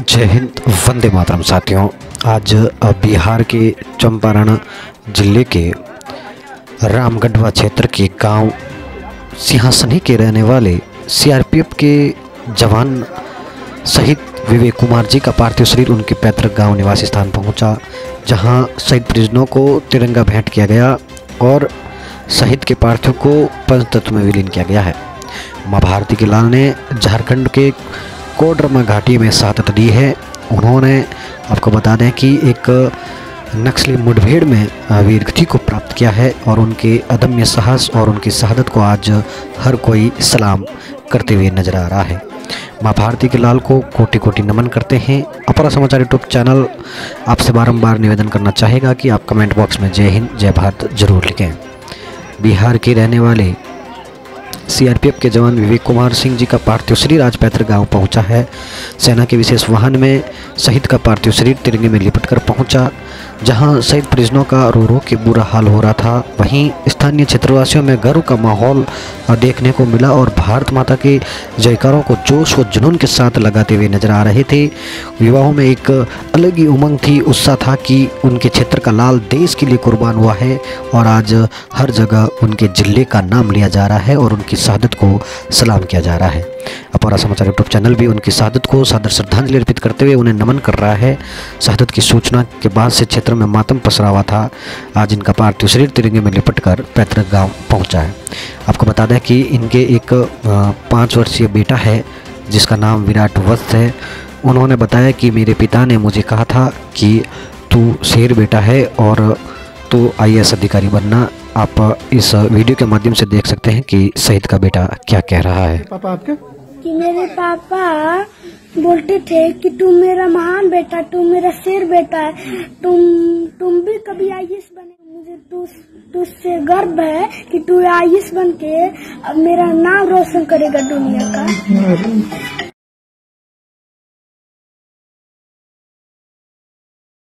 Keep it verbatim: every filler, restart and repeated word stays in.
जय हिंद, वंदे मातरम। साथियों, आज बिहार के चंपारण जिले के रामगढ़वा क्षेत्र के गांव सिंहासनी के रहने वाले सीआरपीएफ के जवान शहीद विवेक कुमार जी का पार्थिव शरीर उनके पैतृक गांव निवासी स्थान पहुंचा, जहां शहीद परिजनों को तिरंगा भेंट किया गया और शहीद के पार्थिव को पंचतत्व में विलीन किया गया है। मां भारती के लाल ने झारखंड के कोडरमा घाटी में शहादत दी है। उन्होंने, आपको बता दें कि एक नक्सली मुठभेड़ में वीरगति को प्राप्त किया है और उनके अदम्य साहस और उनकी शहादत को आज हर कोई सलाम करते हुए नजर आ रहा है। मां भारती के लाल को कोटि कोटि नमन करते हैं। अपरा समाचार यूट्यूब चैनल आपसे बारंबार निवेदन करना चाहेगा कि आप कमेंट बॉक्स में जय हिंद जय भारत जरूर लिखें। बिहार के रहने वाले सीआरपीएफ के जवान विवेक कुमार सिंह जी का पार्थिव शरीर आज पैतृक गांव पहुंचा है। सेना के विशेष वाहन में शहीद का पार्थिव शरीर तिरंगे में लिपटकर पहुंचा, जहां शहीद परिजनों का रो रो के बुरा हाल हो रहा था। वहीं स्थानीय क्षेत्रवासियों में गर्व का माहौल देखने को मिला और भारत माता के जयकारों को जोश व जुनून के साथ लगाते हुए नजर आ रहे थे। युवाओं में एक अलग ही उमंग थी, उत्साह था कि उनके क्षेत्र का लाल देश के लिए कुर्बान हुआ है और आज हर जगह उनके जिले का नाम लिया जा रहा है और उनकी शहादत को सलाम किया जा रहा है। अपरा समाचार यूट्यूब चैनल भी उनकी शहादत को सादर श्रद्धांजलि अर्पित करते हुए उन्हें नमन कर रहा है। शहादत की सूचना के बाद से क्षेत्र में मातम पसरा हुआ था। आज इनका पार्थिव शरीर तिरंगे में लिपटकर पैतृक गांव पहुंचा है। आपको बता दें कि इनके एक पाँच वर्षीय बेटा है जिसका नाम विराट वत्स है। उन्होंने बताया कि मेरे पिता ने मुझे कहा था कि तू शेर बेटा है और तू आई ए एस अधिकारी बनना। आप इस वीडियो के माध्यम से देख सकते हैं कि शहीद का बेटा क्या कह रहा है। पापा आपके कि मेरे पापा बोलते थे कि तू मेरा महान बेटा, तू मेरा शेर बेटा है, तुम तुम भी कभी आई ए एस बने। मुझे तू तुझसे गर्व है कि तू आई ए एस बन के मेरा नाम रोशन करेगा दुनिया का।